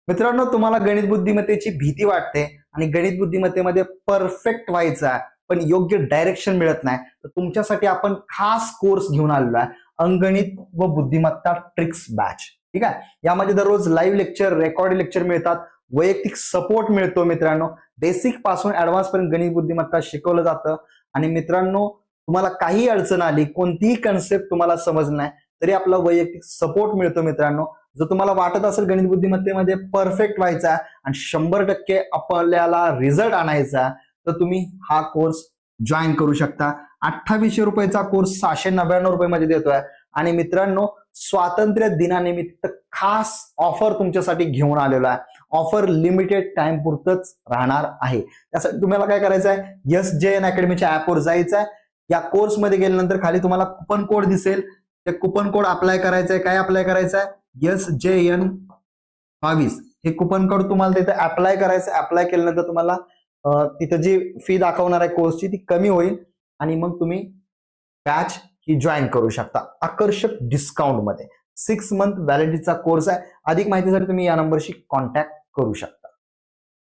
मित्रांनो, तुम्हाला गणित बुद्धिमत्तेची भीती वाटते आणि गणित बुद्धिमत्तेमध्ये परफेक्ट व्हायचं आहे पण योग्य डायरेक्शन मिळत नाही, तर तुमच्यासाठी आपण खास कोर्स घेऊन आलेलो आहे, अंकगणित व बुद्धिमत्ता ट्रिक्स बॅच. ठीक आहे. यामध्ये दररोज लाईव्ह लेक्चर, रेकॉर्ड लेक्चर मिळतात, वैयक्तिक सपोर्ट मिळतो. मित्रांनो, बेसिक पासून ऍडव्हान्स पर्यंत गणित बुद्धिमत्ता शिकवलं जातं. आणि मित्रांनो, तुम्हाला काही अडचण आली, कोणतीही कन्सेप्ट तुम्हाला समजली नाही, तरी आपला वैयक्तिक सपोर्ट मिळतो. मित्रांनो, जर तुम्हाला वाटत असेल गणित बुद्धिमत्तेमध्ये परफेक्ट व्हायचा आणि 100% आपल्याला रिझल्ट आणायचा, तर तुम्ही हा कोर्स जॉईन करू शकता. 2800 रुपयाचा कोर्स 699 रुपयामध्ये देतोय. आणि मित्रांनो, स्वातंत्र्य दिनानिमित्त खास ऑफर तुमच्यासाठी घेऊन आलेला आहे. ऑफर लिमिटेड टाइम पुरतच राहणार आहे. त्यासाठी तुम्हाला काय करायचं आहे, SJN अकॅडमीच्या ऍपवर जायचं आहे. या कोर्समध्ये गेल्यानंतर खाली तुम्हाला कुपन कोड दिसेल, ते कुपन कोड अप्लाय करायचं आहे. काय अप्लाय करायचं आहे, SJN 22 हे कुपन कोड तुम्हाला तिथे अप्लाय करायचं. अप्लाय केल्यानंतर तुम्हाला तिथे जी फी दाखवणार आहे कोर्सची ती कमी होईल आणि मग तुम्ही बॅच ही जॉईन करू शकता आकर्षक डिस्काउंट मध्ये. 6 मंथ व्हॅलिडिटीचा कोर्स आहे. अधिक माहितीसाठी तुम्ही या नंबरशी कॉन्टॅक्ट करू शकता.